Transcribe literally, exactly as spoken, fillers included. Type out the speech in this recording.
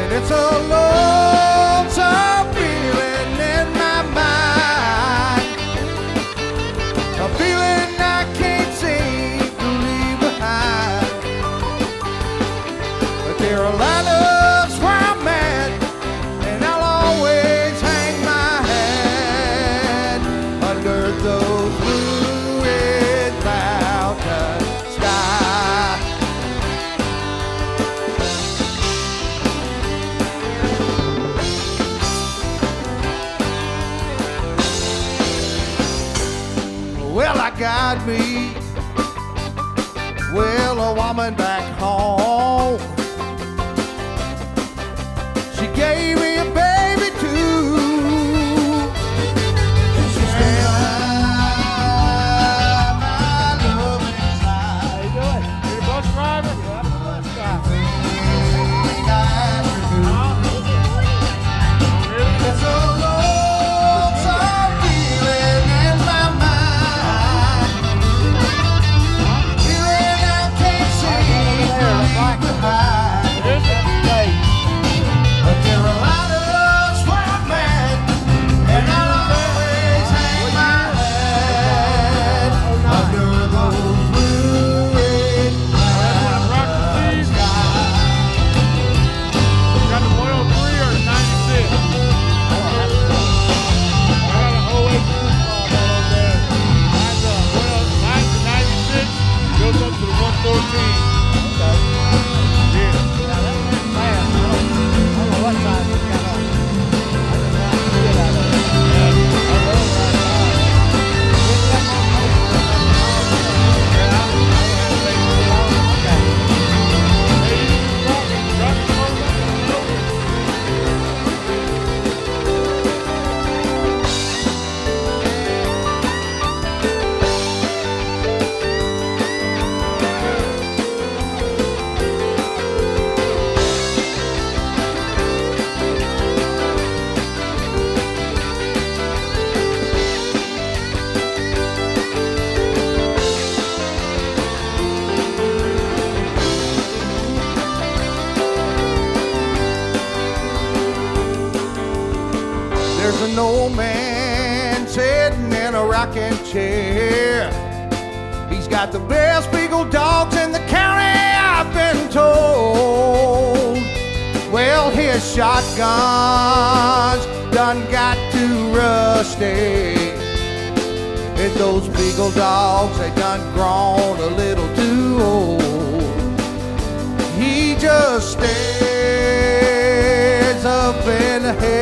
It's a lonesome feeling in my mind, a feeling I can't seem to leave behind. But there are lineups where I'm at, and I'll always hang my hat under those blue red mountain sky. Well, I got me, well, a woman back home. She gave me a baby too. She said, my love inside. How you doing? You a bus driver? Yeah, I'm a bus driver. It's a lonesome feeling in my mind, feeling I can't seem to leave behind. It is a day. But there are lineups where I'm at, and I'll always hang my hat under those blue red clouds sky. Got the one oh three or the ninety-six? I got an oh eight model on there. Mine's a mine's a ninety-six, goes up to the one fourteen. Okay. Yeah. Yeah, that one's fast. I don't, I don't know what size it's got on. I just have to get out of it. Yeah, I love that car. Yeah, I don't have to take too long. Okay. Hey, you drop it, drop it, drop it, drop it. There's an old man sitting in a rocking chair. He's got the best beagle dogs in the county, I've been told. Well, his shotgun's done got too rusty, and those beagle dogs, they done grown a little too old. He just stares up in the head